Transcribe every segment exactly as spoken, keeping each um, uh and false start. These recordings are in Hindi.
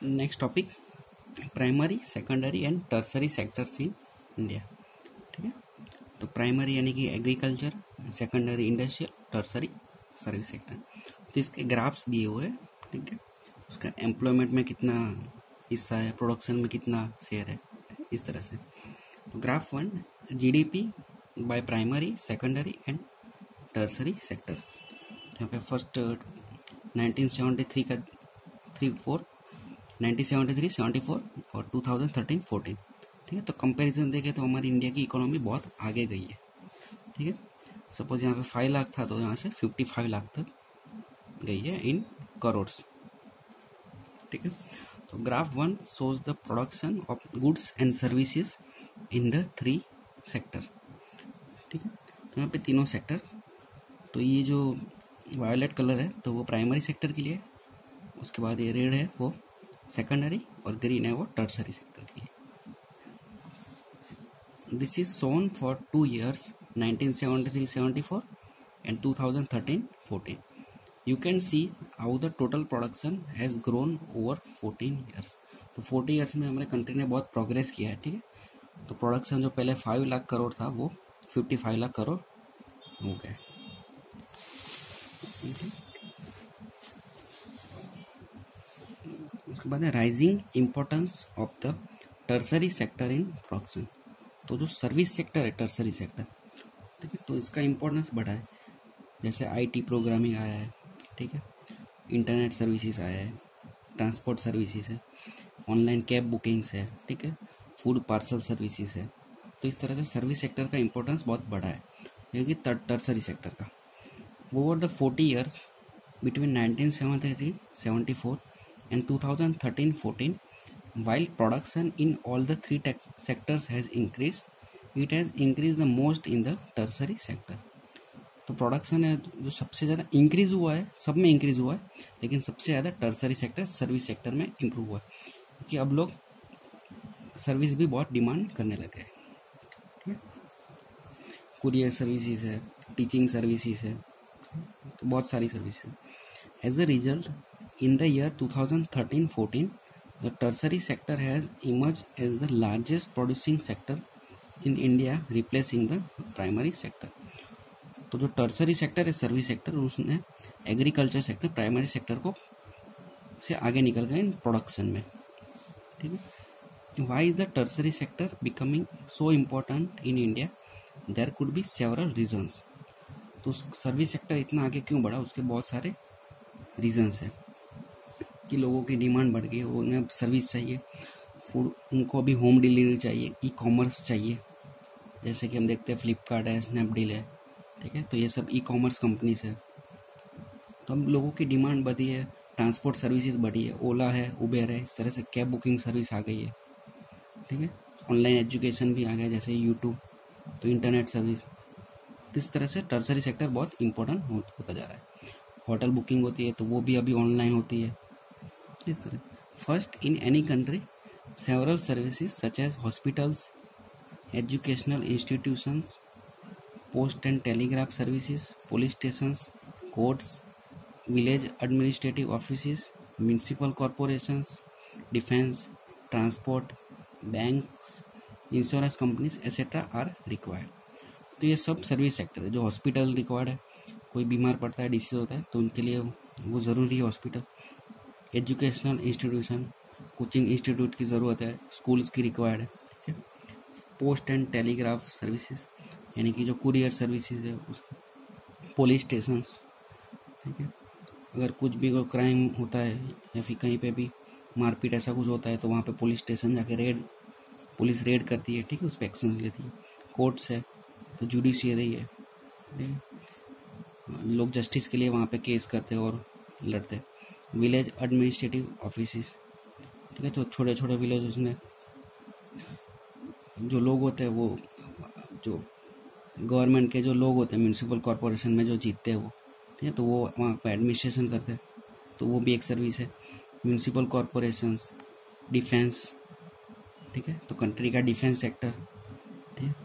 Next topic primary secondary and tertiary sectors in India. ठीक है, तो प्राइमरी यानी कि agriculture, secondary industrial, tertiary service sector. तो इसके ग्राफ्स दिए हुए हैं। ठीक है, उसका एम्प्लॉयमेंट में कितना हिस्सा है, प्रोडक्शन में कितना शेयर है, इस तरह से। तो graph one, GDP by primary secondary and tertiary sector. यहाँ पे फर्स्ट नाइनटीन सेवेंटी थ्री का three four nineteen seventy three seventy four और टू थाउजेंड थर्टीन फोर्टीन। ठीक है, तो कंपैरिजन देखें तो हमारी इंडिया की इकोनॉमी बहुत आगे गई है। ठीक है, सपोज यहाँ पे फाइव लाख था तो यहाँ से फिफ्टी फाइव लाख तक गई है इन करोड्स। ठीक है, तो graph one shows the production of goods and services in the three sector. ठीक है, तो यहाँ पे तीनों सेक्टर, तो ये जो वायलेट कलर है तो वो प्राइमरी सेक्टर के लिए, उसके बाद ये रेड है वो सेकेंडरी और ग्रीन है वो टर्सरी सेक्टर के लिए। This is shown for two years nineteen seventy three seventy four and two thousand thirteen fourteen. You can see how the total production has grown over fourteen years. तो फोर्टी ईयर्स में हमारे कंट्री ने बहुत प्रोग्रेस किया है। ठीक है, तो प्रोडक्शन जो पहले फाइव लाख करोड़ था वो फिफ्टी फाइव लाख करोड़ हो गया। उसके बाद है rising importance of the tertiary sector in production. तो जो सर्विस सेक्टर है टर्सरी सेक्टर, ठीक है, तो इसका इम्पोर्टेंस बढ़ा है। जैसे आईटी प्रोग्रामिंग आया है, ठीक है, इंटरनेट सर्विसेज आया है, ट्रांसपोर्ट सर्विसेज है, ऑनलाइन कैब बुकिंग्स है, ठीक है, फूड पार्सल सर्विसेज है। तो इस तरह से सर्विस सेक्टर का इम्पोर्टेंस बहुत बढ़ा है, क्योंकि टर्सरी सेक्टर का। Over the forty years between nineteen seventy three seventy four and twenty thirteen fourteen, while production in all the three tech sectors has increased, it has increased the most in the tertiary sector. तो प्रोडक्शन है जो सबसे ज़्यादा इंक्रीज हुआ है, सब में इंक्रीज हुआ है, लेकिन सबसे ज़्यादा टर्सरी सेक्टर सर्विस सेक्टर में इम्प्रूव हुआ है, क्योंकि अब लोग सर्विस भी बहुत डिमांड करने लगे हैं। ठीक है, कुरियर सर्विसेज है, टीचिंग सर्विसेज है, तो बहुत सारी services. As a result, in the year twenty thirteen fourteen, the tertiary sector has emerged as the largest producing sector in India, replacing the primary sector. तो जो टर्सरी सेक्टर है सर्विस सेक्टर, उसने एग्रीकल्चर सेक्टर प्राइमरी सेक्टर को से आगे निकल गए इन प्रोडक्शन में। ठीक है, why is the tertiary sector becoming so important in India? There could be several reasons. तो सर्विस सेक्टर इतना आगे क्यों बढ़ा, उसके बहुत सारे रीजन्स हैं। कि लोगों की डिमांड बढ़ गई, उन्हें सर्विस चाहिए, फूड, उनको अभी होम डिलीवरी चाहिए, ई कॉमर्स चाहिए, जैसे कि हम देखते हैं फ्लिपकार्ट है, स्नैपडील है। ठीक है, तो ये सब ई कॉमर्स कंपनीज है। तो अब लोगों की डिमांड बढ़ी है, ट्रांसपोर्ट सर्विसेज बढ़ी है, ओला है, उबेर है, इस तरह से कैब बुकिंग सर्विस आ गई है। ठीक है, ऑनलाइन एजुकेशन भी आ गया, जैसे यूट्यूब, तो इंटरनेट सर्विस। तो इस तरह से टर्सरी सेक्टर बहुत इंपॉर्टेंट होता जा रहा है। होटल बुकिंग होती है तो वो भी अभी ऑनलाइन होती है। इस तरह first in any country several services such as hospitals, educational institutions, post and telegraph services, police stations, courts, village administrative offices, municipal corporations, defence, transport, banks, insurance companies etcetera are required. तो ये सब सर्विस सेक्टर है। जो हॉस्पिटल रिक्वायर्ड है, कोई बीमार पड़ता है, डिसीज होता है, तो उनके लिए वो ज़रूरी है hospital. Educational institution, coaching institute की ज़रूरत है, स्कूल्स की रिक्वायर्ड है। ठीक है, पोस्ट एंड टेलीग्राफ सर्विसेज यानी कि जो कुरियर सर्विसेज है उसकी, पुलिस स्टेशंस। ठीक है, अगर कुछ भी कोई क्राइम होता है या फिर कहीं पे भी मारपीट ऐसा कुछ होता है तो वहाँ पे पुलिस स्टेशन जाके रेड, पुलिस रेड करती है। ठीक है, उस पर एक्शन लेती है। कोर्ट्स है तो जुडिशियरी है, लोग जस्टिस के लिए वहाँ पे केस करते हैं और लड़ते हैं। विलेज एडमिनिस्ट्रेटिव ऑफिसेस, ठीक है, जो छोटे छोटे विलेज में जो लोग होते हैं, वो जो गवर्नमेंट के जो लोग होते हैं म्यूनिसिपल कॉरपोरेशन में जो जीतते हैं वो, ठीक है, तो वो वहाँ पर एडमिनिस्ट्रेशन करते हैं, तो वो भी एक सर्विस है। म्यूनिसिपल कॉरपोरेशंस, डिफेंस, ठीक है, तो कंट्री का डिफेंस सेक्टर, ठीक है,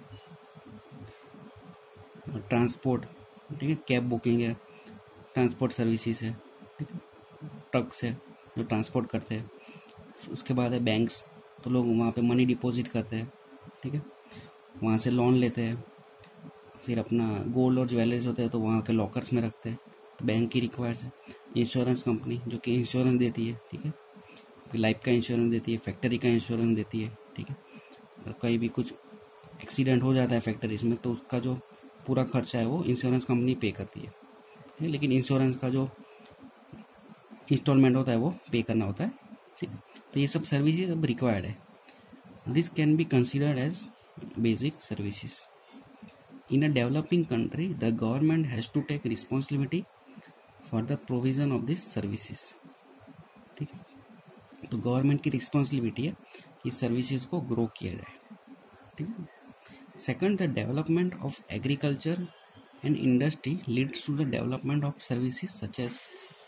ट्रांसपोर्ट, ठीक है, कैब बुकिंग है, ट्रांसपोर्ट सर्विसेज है, ठीक है, ट्रक्स है जो ट्रांसपोर्ट करते हैं, उसके बाद है बैंक्स, तो लोग वहाँ पे मनी डिपॉजिट करते हैं, ठीक है, वहाँ से लोन लेते हैं। फिर अपना गोल्ड और ज्वेलरीज होते हैं तो वहाँ के लॉकर्स में रखते हैं, तो बैंक की रिक्वायर्स है। इंश्योरेंस कंपनी जो कि इंश्योरेंस देती है, ठीक है, फिर लाइफ का इंश्योरेंस देती है, फैक्ट्री का इंश्योरेंस देती है, ठीक है। और कहीं भी कुछ एक्सीडेंट हो जाता है फैक्ट्रीज में तो उसका जो पूरा खर्चा है वो इंश्योरेंस कंपनी पे करती है, ठीक है। लेकिन इंश्योरेंस का जो इंस्टॉलमेंट होता है वो पे करना होता है, ठीक है। तो ये सब सर्विसेज अब रिक्वायर्ड है। This can be considered as basic services. In a developing country the government has to take responsibility for the provision of this services, ठीक है। तो गवर्नमेंट की रिस्पॉन्सिबिलिटी है कि सर्विसेज को ग्रो किया जाए, ठीक है। Second, the development of agriculture and industry leads to the development of services such as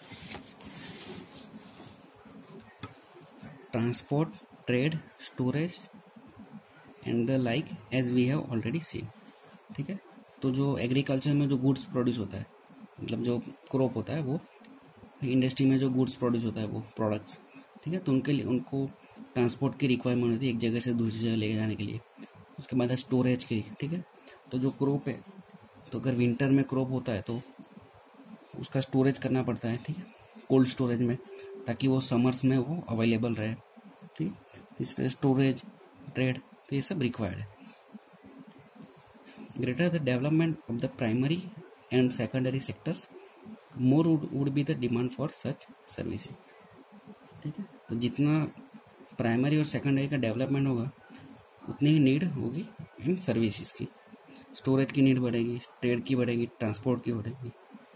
transport, trade, storage and the like as we have already seen, ठीक है। तो जो एग्रीकल्चर में जो गुड्स प्रोड्यूस होता है, मतलब जो क्रॉप होता है, वो इंडस्ट्री में जो गुड्स प्रोड्यूस होता है वो प्रोडक्ट्स, ठीक है, तो उनके लिए उनको ट्रांसपोर्ट की रिक्वायरमेंट होती है एक जगह से दूसरी जगह ले जाने के लिए। उसके बाद है स्टोरेज की, ठीक है। तो जो क्रॉप है, तो अगर विंटर में क्रॉप होता है तो उसका स्टोरेज करना पड़ता है, ठीक है, कोल्ड स्टोरेज में, ताकि वो समर्स में वो अवेलेबल रहे, ठीक। तीसरे स्टोरेज, ट्रेड, तो ये सब रिक्वायर्ड है। Greater the development of the primary and secondary sectors, more would be the demand for such services, ठीक है। तो जितना प्राइमरी और सेकेंडरी का डेवलपमेंट होगा उतनी ही नीड होगी इन सर्विसेज की। स्टोरेज की नीड बढ़ेगी, ट्रेड की बढ़ेगी, ट्रांसपोर्ट की बढ़ेगी।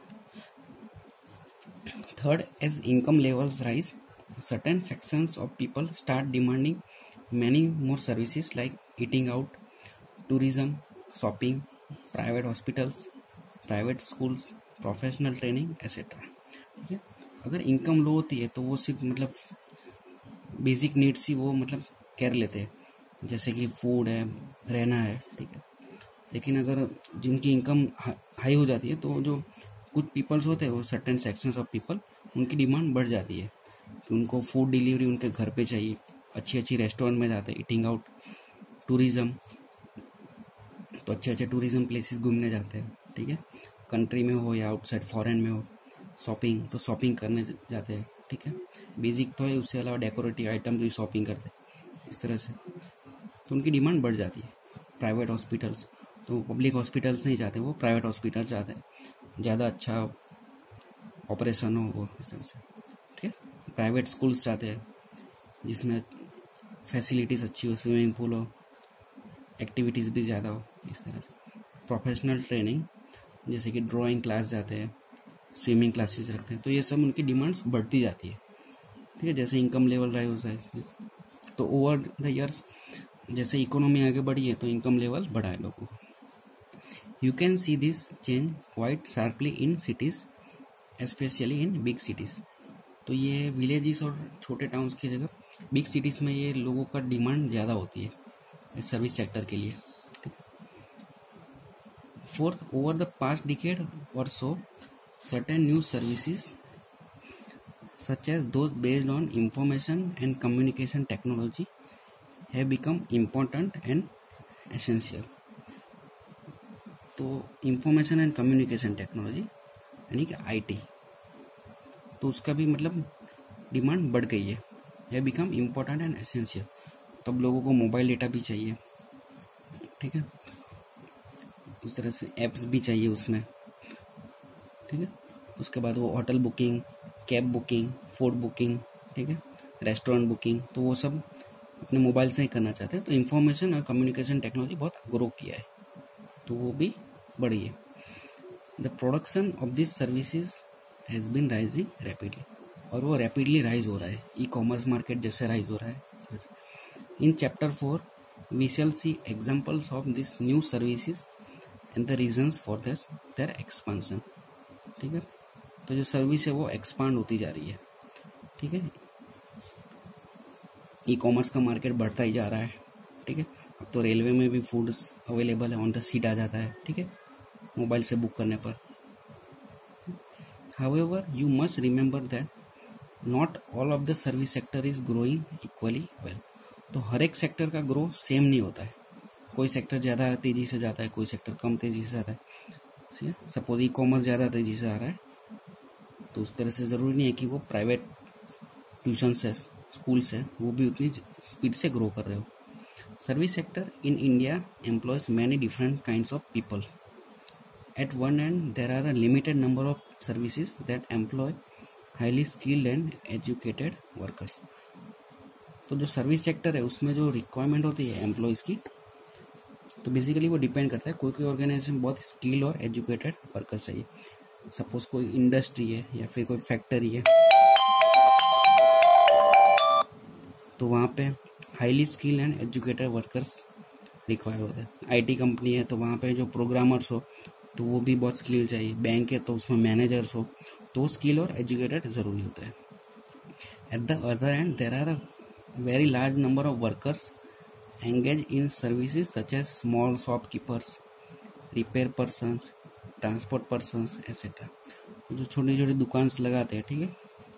Third, as income levels rise, certain sections of people start demanding many more services like eating out, tourism, shopping, private hospitals, private schools, professional training, et cetera. ठीक है। अगर इनकम लो होती है तो वो सिर्फ मतलब बेसिक नीड्स ही वो मतलब केयर लेते हैं, जैसे कि फूड है, रहना है, ठीक है। लेकिन अगर जिनकी इनकम हाई हो जाती है तो जो कुछ पीपल्स होते हैं, वो सर्टेन सेक्शंस ऑफ पीपल, उनकी डिमांड बढ़ जाती है कि उनको फूड डिलीवरी उनके घर पे चाहिए, अच्छी अच्छी रेस्टोरेंट में जाते हैं, ईटिंग आउट, टूरिज़्म, तो अच्छे अच्छे टूरिज़्म प्लेसेस घूमने जाते हैं, ठीक है, कंट्री में हो या आउटसाइड फॉरेन में हो। शॉपिंग, तो शॉपिंग करने जाते हैं, ठीक है, बेसिक तो है, उससे अलावा डेकोरेटिव आइटम भी शॉपिंग करते हैं, इस तरह से तो उनकी डिमांड बढ़ जाती है। प्राइवेट हॉस्पिटल्स, तो पब्लिक हॉस्पिटल्स नहीं जाते, वो प्राइवेट हॉस्पिटल जाते हैं, ज़्यादा अच्छा ऑपरेशन हो वो, इस तरह से, ठीक है। प्राइवेट स्कूल्स जाते हैं जिसमें फैसिलिटीज़ अच्छी हो, स्विमिंग पूल हो, एक्टिविटीज़ भी ज़्यादा हो, इस तरह से। प्रोफेशनल ट्रेनिंग, जैसे कि ड्राइंग क्लास जाते हैं, स्विमिंग क्लासेस रखते हैं, तो ये सब उनकी डिमांड्स बढ़ती जाती है, ठीक है, जैसे इनकम लेवल राइज होता है इसमें। तो ओवर द ईयर्स जैसे इकोनॉमी आगे बढ़ी है तो इनकम लेवल बढ़ा है लोगों को। You can see this change quite sharply in cities, specially in big cities. तो ये विलेजेस और छोटे टाउन्स की जगह बिग सिटीज़ में ये लोगों का डिमांड ज़्यादा होती है सर्विस सेक्टर के लिए। Fourth, over the past decade or so certain new services such as those based on information and communication technology have become important and essential. तो इंफॉर्मेशन एंड कम्युनिकेशन टेक्नोलॉजी यानी कि आईटी, तो उसका भी मतलब डिमांड बढ़ गई है, यह बिकम इम्पोर्टेंट एंड एसेंशियल। तब लोगों को मोबाइल डेटा भी चाहिए, ठीक है, उस तरह से एप्स भी चाहिए उसमें, ठीक है। उसके बाद वो hotel booking, cab booking, food booking, ठीक है, रेस्टोरेंट बुकिंग, तो वो सब अपने मोबाइल से ही करना चाहते हैं। तो इंफॉर्मेशन और कम्युनिकेशन टेक्नोलॉजी बहुत ग्रो किया है, तो वो भी बढ़ी है। The production of this services has been rising rapidly, और वो रैपिडली राइज हो रहा है, ई कॉमर्स मार्केट जैसे राइज हो रहा है। In chapter four we shall see examples of this new services and the reasons for this their expansion, ठीक है। तो जो सर्विस है वो एक्सपांड होती जा रही है, ठीक है, ई कॉमर्स का मार्केट बढ़ता ही जा रहा है, ठीक है। अब तो रेलवे में भी फूड्स अवेलेबल है, ऑन द सीट आ जाता है, ठीक है, मोबाइल से बुक करने पर। However, you must remember that not all of the service sector is growing equally well. तो हर एक सेक्टर का ग्रो सेम नहीं होता है, कोई सेक्टर ज़्यादा तेज़ी से जाता है, कोई सेक्टर कम तेज़ी से आता है। सपोज ई कॉमर्स ज़्यादा तेज़ी से आ रहा है, तो उस तरह से ज़रूरी नहीं है कि वो प्राइवेट ट्यूशन से स्कूल से वो भी उतनी स्पीड से ग्रो कर रहे हो। Service sector in India employs many different kinds of people. At one end there are a limited number of services that employ highly skilled and educated workers. तो जो सर्विस सेक्टर है उसमें जो रिक्वायरमेंट होती है एम्प्लॉयज़ की, तो बेसिकली वो डिपेंड करता है, कोई कोई ऑर्गेनाइजेशन बहुत स्किल और एजुकेटेड वर्कर चाहिए। सपोज कोई इंडस्ट्री है या फिर कोई फैक्ट्री है, तो वहाँ पे highly skill and educated workers require होते हैं। आईटी कंपनी है तो वहाँ पे जो प्रोग्रामर्स हो तो वो भी बहुत स्किल चाहिए। बैंक है तो उसमें मैनेजर्स हो, तो स्किल और एजुकेटेड ज़रूरी होता है। At the other end there are a very large number of workers engage in services such as small shopkeepers, repair persons, transport persons etcetera. जो छोटी छोटी दुकान लगाते हैं, ठीक है,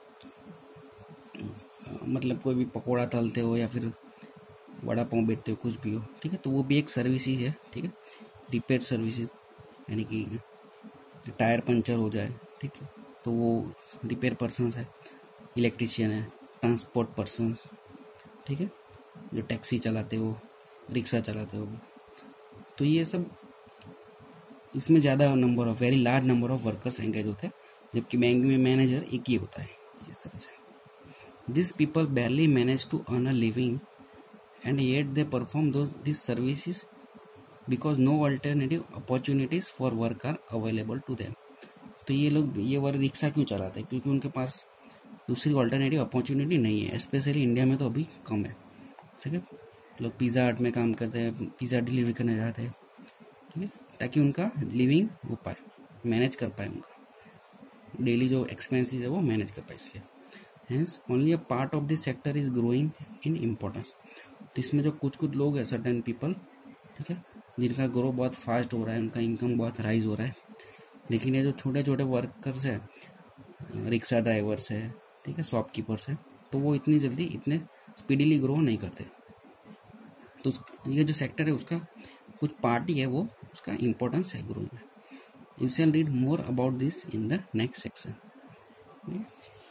मतलब कोई भी पकौड़ा तलते हो या फिर वड़ा पाव बेचते हो, कुछ भी हो, ठीक है, तो वो भी एक सर्विस ही है, ठीक है। रिपेयर सर्विसेज यानी कि टायर पंचर हो जाए, ठीक है, तो वो रिपेयर पर्सन्स है। इलेक्ट्रिशियन है, ट्रांसपोर्ट पर्सन्स, ठीक है, जो टैक्सी चलाते हो, रिक्शा चलाते हो, तो ये सब इसमें ज़्यादा number of very large number of workers engage होते हैं, जबकि बैंक में मैनेजर एक ही होता है। इस तरह से this people barely manage to earn a living and yet they perform though this services because no alternative opportunities for work are available to them. तो ये लोग ये वर्ग रिक्शा क्यों चलाते हैं? क्योंकि उनके पास दूसरी अल्टरनेटिव अपॉर्चुनिटी नहीं है, स्पेशली इंडिया में तो अभी कम है, ठीक है। लोग पिज़्ज़ा हट में काम करते हैं, पिज़्ज़ा डिलीवरी करने जाते हैं, ठीक है, ताकि उनका लिविंग हो पाए, मैनेज कर पाए, उनका डेली जो एक्सपेंसेस है वो मैनेज कर पाए। इसलिए hence only a part of this sector is growing in importance. तो इसमें जो कुछ कुछ लोग हैं, सर्टेन पीपल, ठीक है, जिनका ग्रो बहुत फास्ट हो रहा है, उनका इनकम बहुत राइज हो रहा है, लेकिन ये जो छोटे छोटे वर्कर्स हैं, रिक्शा ड्राइवर्स है, ठीक है, शॉपकीपर्स है, तो वो इतनी जल्दी इतने स्पीडीली ग्रो नहीं करते। तो ये जो सेक्टर है उसका कुछ पार्ट ही है, वो उसका इम्पोर्टेंस है ग्रो में। You can read more about this in the next section.